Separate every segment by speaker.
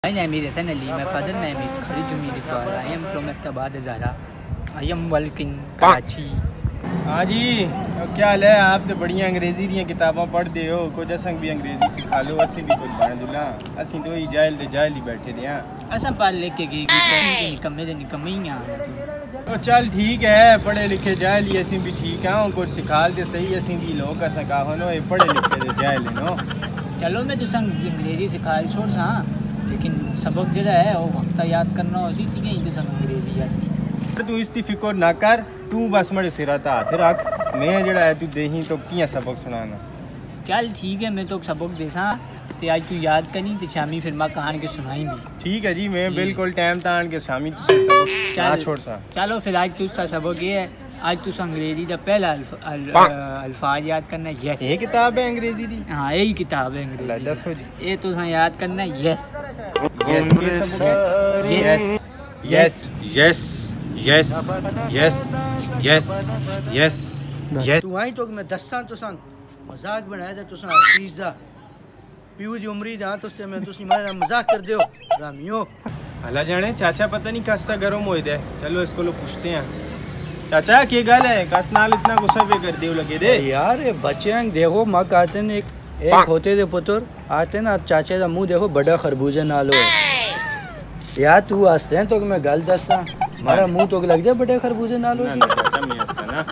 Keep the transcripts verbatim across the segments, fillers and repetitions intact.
Speaker 1: My name is Hassan Ali. My father's name is Khalid Jumil Iqbal. I am from Ahmedabad, Hazara. I am working Karachi.
Speaker 2: हाँ जी, क्या हाल है? आप तो बड़ियां अंग्रेजी दी किताबां पढ़ते हो, कुछ असंग भी अंग्रेजी सिखा लो, असं भी कुछ बन जुला, असं तो ही जाहिल दे जाहिल ही बैठे थे हैं।
Speaker 1: असं पढ़ लिख के गई कि निकम्मे दे निकम्मे ही हैं।
Speaker 2: तो चल ठीक है, पढ़े लिखे जाहिल ही असं भी ठीक हैं, कुछ सिखा दे सही असं भी लोग असं कहो नो, ये पढ़े लिखे दे जाहिल नो।
Speaker 1: चलो मैं तुझे अंग्रेजी सिखा छोड़ सा, लेकिन सबक जरा है वो वक्त याद करना उसी ठीक है, तुझे अंग्रेजी ऐसी।
Speaker 2: तू इसकी फिक्र ना कर, तू बस मेरे सिरा ता हाथ रख, मैं जड़ा है तू देही तो किया सबक सुनाना।
Speaker 1: चल ठीक है, मैं तो सबक देसा ते आज तू याद करी ते शामी फिर मैं कहानी के सुनाई भी।
Speaker 2: ठीक है जी, मैं बिल्कुल टाइम तान के शामी तुझे सबक ना छोड़ सा।
Speaker 1: चलो फिर आज तुझसा सबक ये है, आज तुझ अंग्रेजी का पहला अल्फ, अल, अल्फाज याद करना है यस।
Speaker 2: ये किताब है अंग्रेजी दी?
Speaker 1: हाँ यही किताब है अंग्रेजी।
Speaker 2: दसो जी।
Speaker 1: ये तुझा याद करना है यस।
Speaker 2: यस के सबक है? Yes yes yes yes yes yes yes yes.
Speaker 3: तू आई तो मैं दस्सां तो संग मजाक बनाया था तुसा चीज दा पीऊ दी उम्री दा तो से मैं तुसी मारे मजाक कर दियो रामियो।
Speaker 2: अल्लाह जाने चाचा पता नहीं कस गरम होए दे, चलो इसको लो पूछते हैं। चाचा की गल है, कस नाल इतना गुस्सा पे कर दियो लगे दे
Speaker 3: यार? ये बच्चे हैं देखो माँ कहते ने एक एक होते थे पुत्र आते ना चाचे का मुंह देखो बड़ा खरबूजे नालो है यार। तू हंसते हैं तो मैं गल दसता हमारा मुंह तो लग जाए बड़े खरबूजे नालो
Speaker 2: ना, चाचा मैं हंसता ना।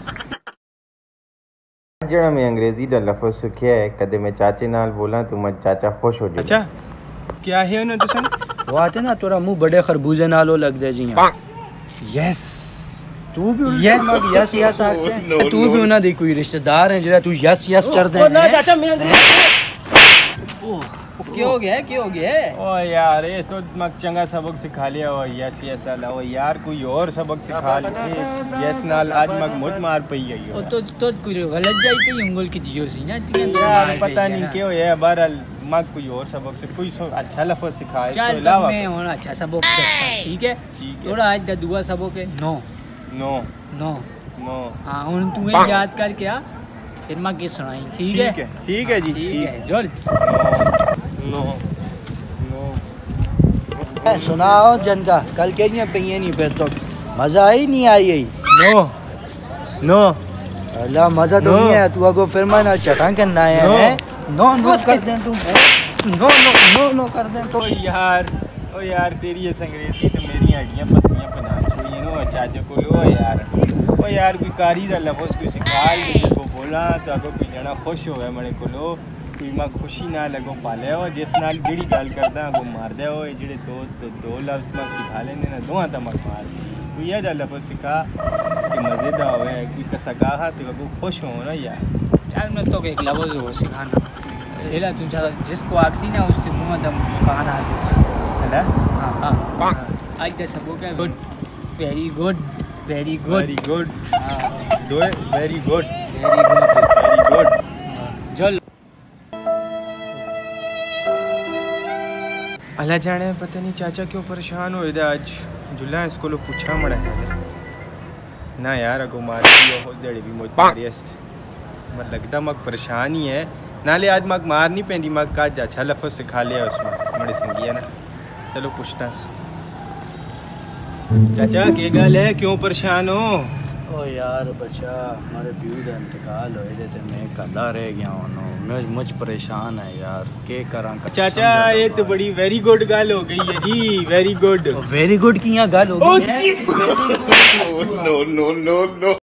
Speaker 2: जड़ा मैं अंग्रेजी दा लफ्ज़ सीखिया है, कदे मैं चाचे नाल बोला तो मैं चाचा खुश हो जाए। अच्छा क्या है ना तुसन?
Speaker 3: वो आते ना तोरा मुंह बड़े खरबूजे नालो लग दे जी।
Speaker 2: यस
Speaker 3: तू भी यस यस यस आखते तू भी ना दे कोई रिश्तेदार है जरा तू यस यस कर दे ना चाचा मैं
Speaker 1: क्या हो गया क्या हो गया?
Speaker 2: ओ यार ये तो मक चंगा सबक सिखा लिया। ओ यस यस अल्लाह, ओ यार कोई और सबक सिखा ले। यस नाल आज मक मुझ मार पई गई
Speaker 1: ओ तो तो कोई गलत जाई ते उंगल की दियो सी ना तियां
Speaker 2: यार पता नहीं क्यों है। बहरहाल मक कोई और सबक से कोई अच्छा लफ्ज़ सिखाए इसके अलावा।
Speaker 1: मैं और अच्छा सबक दसता ठीक है। थोड़ा आज दा दुआ सबक है नो
Speaker 2: नो
Speaker 1: नो
Speaker 2: नो।
Speaker 1: हां हुन तू ये याद करके आ फिर मैं के सुनाई ठीक है?
Speaker 2: ठीक है ठीक है जी
Speaker 1: ठीक है चल।
Speaker 2: नो नो
Speaker 3: सुनाओ जनका कल के नहीं पे नहीं फिर तो मजा आई नहीं आई आई।
Speaker 2: नो नो
Speaker 3: अल्लाह मजा तो नहीं है। तू अगो फिर मैं चटा करना है। नो नो कर दे तू नो नो नो नो कर दे तो
Speaker 2: यार। ओ यार तेरी ये अंग्रेजी तो मेरी हड्डियां पसलियां बना छोड़ी नो चाचा को लो यार। ओ यार कोई कारी दा लफ्ज़ कोई सिखा ले जिसको बोला तो अगर कोई जना खुश होवे मेरे को लो कोई मां खुशी ना लगो पाले हो जिस नाल जेड़ी गल करदा वो मार दे। ओ जेड़े दो तो दो लफ्ज़ मक सिखा लेने ना दोहां ता मक मार कोई ये दा लफ्ज़ सिखा कि मजेदार होवे कोई कसा कहा तो वो खुश हो ना यार।
Speaker 1: चल मैं तो एक लफ्ज़ और सिखाना चला तू जिसको आक्सी ना उससे मुंह दा मुस्कान आ
Speaker 2: है।
Speaker 1: हां हां आज दा सबक है good very good very good
Speaker 2: very good do it very good
Speaker 1: very good
Speaker 2: very good.
Speaker 1: चल
Speaker 2: अल्लाह जाने पता नहीं चाचा क्यों परेशान हो इधर आज जुला इसको लो पूछा मड़ा है ना यार अगो मार हो जड़ी भी मुझ मारियस मत लगता मक परेशान ही है नाले आज मक मार नहीं पेंदी मक का अच्छा लफ्ज़ सिखा लिया उसमें बड़े संगिया ना। चलो पूछता चाचा के गल है क्यों परेशान हो?
Speaker 3: ओ यार बच्चा हमारे प्यू का इंतकाल होए थे मैं कला रह गया हूँ मैं मुझ परेशान है यार के करा।
Speaker 2: चाचा ये तो बड़ी वेरी गुड गल हो गई है जी। वेरी गुड
Speaker 3: वेरी गुड की यहाँ गल हो गई है।
Speaker 2: No no no no.